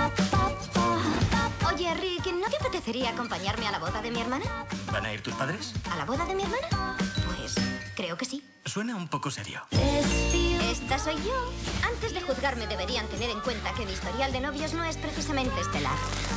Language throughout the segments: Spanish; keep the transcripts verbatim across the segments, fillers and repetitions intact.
Oye, Rick, ¿no te apetecería acompañarme a la boda de mi hermana? ¿Van a ir tus padres? ¿A la boda de mi hermana? Pues creo que sí. Suena un poco serio. Esta soy yo. Antes de juzgarme deberían tener en cuenta que mi historial de novios no es precisamente estelar.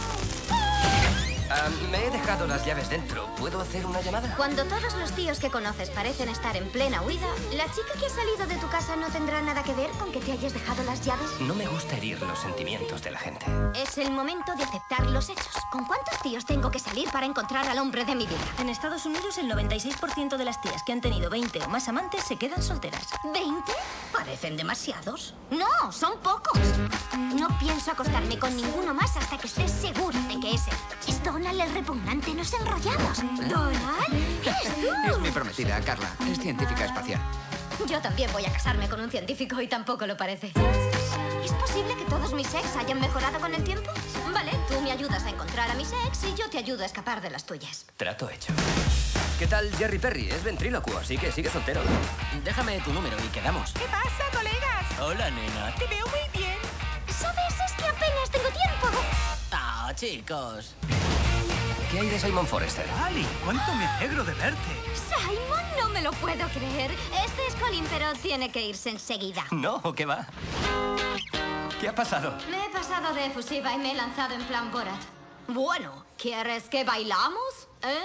Uh, me he dejado las llaves dentro. ¿Puedo hacer una llamada? Cuando todos los tíos que conoces parecen estar en plena huida, ¿la chica que ha salido de tu casa no tendrá nada que ver con que te hayas dejado las llaves? No me gusta herir los sentimientos de la gente. Es el momento de aceptar los hechos. ¿Con cuántos tíos tengo que salir para encontrar al hombre de mi vida? En Estados Unidos, el noventa y seis por ciento de las tías que han tenido veinte o más amantes se quedan solteras. ¿veinte? ¿Parecen demasiados? No, son pocos. No pienso acostarme con ninguno más hasta que estés segura de que es él. Es Donald el repugnante, nos enrollamos. ¿Donald? ¿Eres tú? Es mi prometida, Carla. Es científica espacial. Yo también voy a casarme con un científico y tampoco lo parece. ¿Es posible que todos mis ex hayan mejorado con el tiempo? Vale, tú me ayudas a encontrar a mis ex y yo te ayudo a escapar de las tuyas. Trato hecho. ¿Qué tal Jerry Perry? Es ventrílocuo, así que sigue soltero. Déjame tu número y quedamos. ¿Qué pasa, colegas? Hola, nena. Te veo muy bien. ¿Sabes? Es que apenas tengo tiempo. Ah, chicos. ¿Qué hay de Simon Forrester? Ali, cuánto me alegro de verte. Simon, no me lo puedo creer. Este es Colin, pero tiene que irse enseguida. No, ¿qué va? ¿Qué ha pasado? Me he pasado de efusiva y me he lanzado en plan Borat. Bueno, ¿quieres que bailamos? ¿Eh?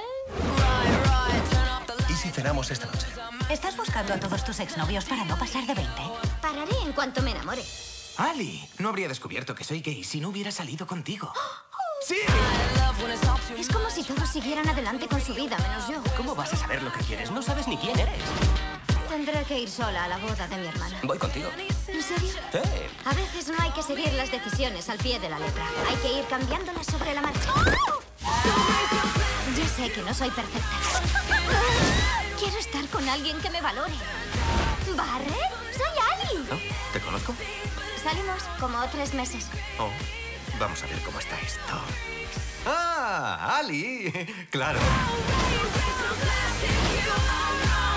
¿Y si cenamos esta noche? ¿Estás buscando a todos tus exnovios para no pasar de veinte? Pararé en cuanto me enamore. Ali, no habría descubierto que soy gay si no hubiera salido contigo. ¡Sí! Es como si todos siguieran adelante con su vida, menos yo. ¿Cómo vas a saber lo que quieres? No sabes ni quién eres. Tendré que ir sola a la boda de mi hermana. Voy contigo. ¿En serio? Sí. A veces no hay que seguir las decisiones al pie de la letra. Hay que ir cambiándolas sobre la marcha. Ya sé que no soy perfecta. Quiero estar con alguien que me valore. ¿Barret? ¡Soy Ali! ¿No? ¿Te conozco? Salimos como tres meses. Oh, vamos a ver cómo está esto. ¡Ah! ¡Ali! ¡Claro!